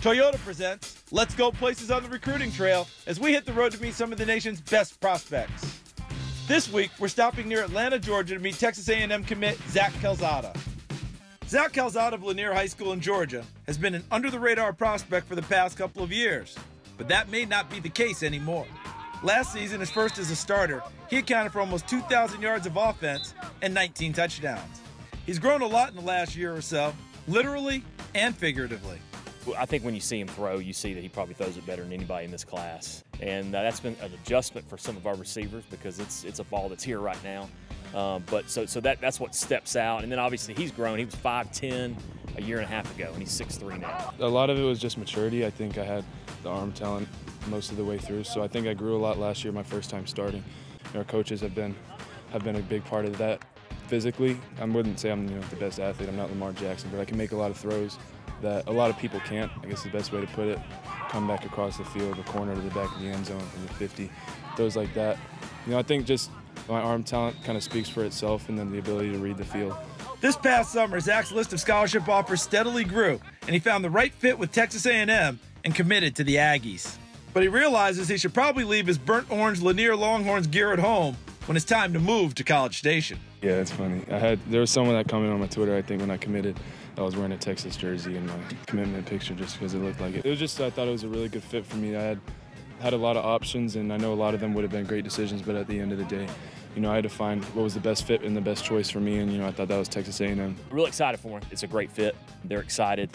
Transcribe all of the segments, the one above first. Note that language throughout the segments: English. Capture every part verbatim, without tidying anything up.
Toyota presents Let's Go Places on the Recruiting Trail as we hit the road to meet some of the nation's best prospects. This week, we're stopping near Atlanta, Georgia to meet Texas A and M commit Zach Calzada. Zach Calzada of Lanier High School in Georgia has been an under-the-radar prospect for the past couple of years, but that may not be the case anymore. Last season, his first as a starter, he accounted for almost two thousand yards of offense and nineteen touchdowns. He's grown a lot in the last year or so, literally and figuratively. I think when you see him throw, you see that he probably throws it better than anybody in this class. And uh, that's been an adjustment for some of our receivers because it's it's a ball that's here right now. Um, but so so that that's what steps out. And then obviously he's grown. He was five ten a year and a half ago, and he's six three now. A lot of it was just maturity. I think I had the arm talent most of the way through. So I think I grew a lot last year, my first time starting. Our coaches have been have been a big part of that. Physically, I wouldn't say I'm you know, the best athlete. I'm not Lamar Jackson, but I can make a lot of throws that a lot of people can't. I guess the best way to put it, come back across the field, the corner to the back of the end zone from the fifty, throws like that. You know, I think just my arm talent kind of speaks for itself, and then the ability to read the field. This past summer, Zach's list of scholarship offers steadily grew, and he found the right fit with Texas A and M and committed to the Aggies. But he realizes he should probably leave his burnt orange Lanier Longhorns gear at home when it's time to move to College Station. Yeah, it's funny. I had there was someone that commented on my Twitter, I think, when I committed, I was wearing a Texas jersey in my commitment picture just because it looked like it. It was just, I thought it was a really good fit for me. I had had a lot of options, and I know a lot of them would have been great decisions, but at the end of the day, you know, I had to find what was the best fit and the best choice for me, and, you know, I thought that was Texas A and M. Real excited for him. It's a great fit. They're excited,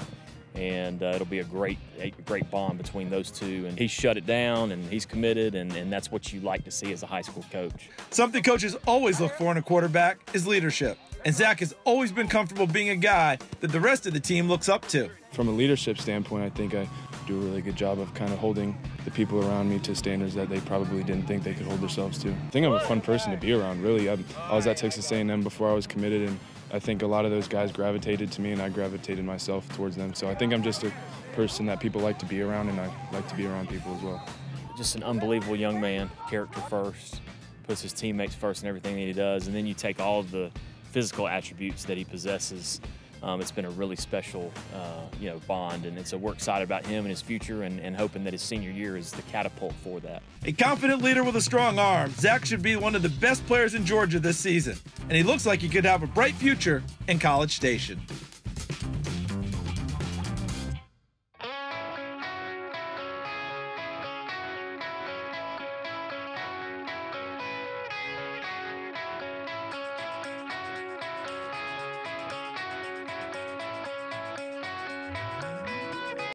and uh, it'll be a great, a great bond between those two. And he's shut it down, and he's committed, and, and that's what you like to see as a high school coach. Something coaches always look for in a quarterback is leadership. And Zach has always been comfortable being a guy that the rest of the team looks up to. From a leadership standpoint, I think I do a really good job of kind of holding the people around me to standards that they probably didn't think they could hold themselves to. I think I'm a fun person to be around, really. I'm, I was at Texas A and M before I was committed, and I think a lot of those guys gravitated to me, and I gravitated myself towards them. So I think I'm just a person that people like to be around, and I like to be around people as well. Just an unbelievable young man, character first, puts his teammates first in everything that he does, and then you take all of the physical attributes that he possesses. Um, it's been a really special, uh, you know, bond, and so we're excited about him and his future, and, and hoping that his senior year is the catapult for that. A confident leader with a strong arm, Zach should be one of the best players in Georgia this season, and he looks like he could have a bright future in College Station.